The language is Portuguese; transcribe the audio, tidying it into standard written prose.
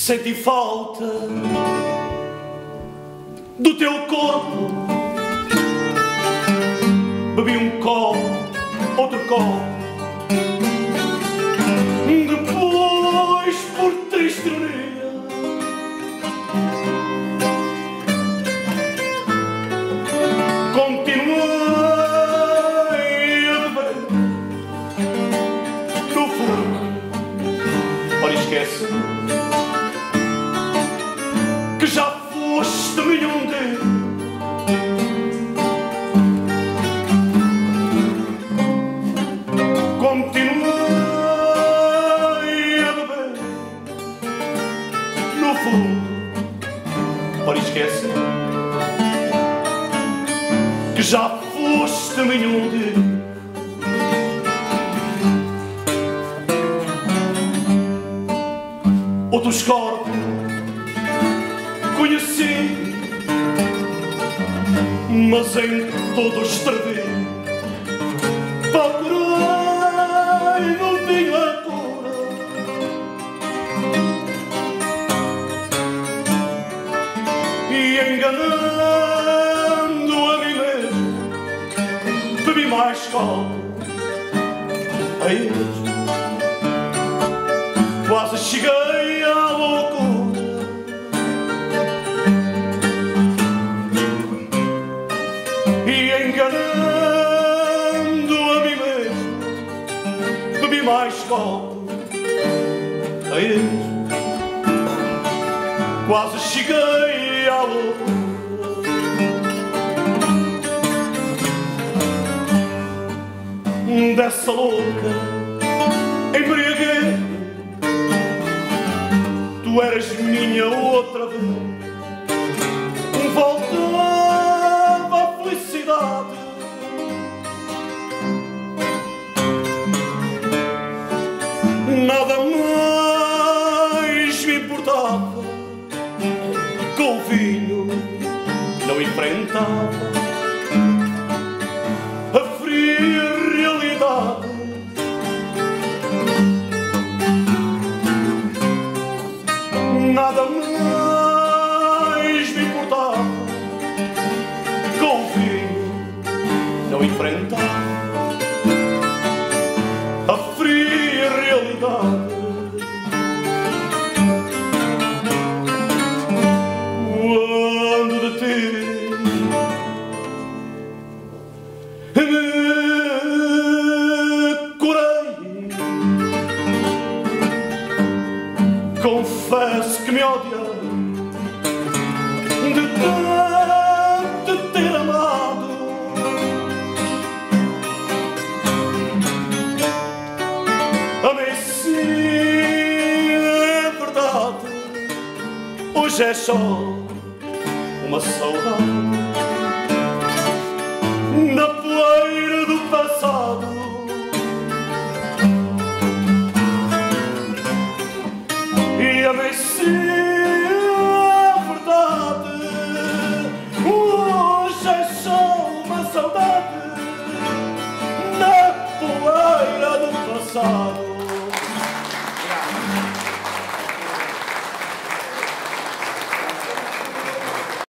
Senti falta do teu corpo. Bebi um copo, outro copo. Depois, por triste ironia, continuei a beber. No fundo, ora esquece que já foste minha um dia. Continuei a beber. No fundo, ora esquece que já foste minha um dia. Outros corpos conheci, mas em todos estraguei. Procurei no vinho a cura, e enganando a mim mesmo, bebi mais copo. Aí mesmo quase cheguei à loucura. Enganando a mim mesmo, bebi mais copo. Aí mesmo quase cheguei à loucura. Dessa louca embriaguei, tu eras minha outra vez. Voltava a felicidade, nada mais me importava. Com o vinho não enfrentava a fria realidade. Nada mais me importava. Com o vinho não enfrentava a fria realidade. Quando de ti me curei, confesso que me odiei de tanto ter amado. Amei sim, é verdade, hoje é só uma saudade na poeira do passado. E amei sim,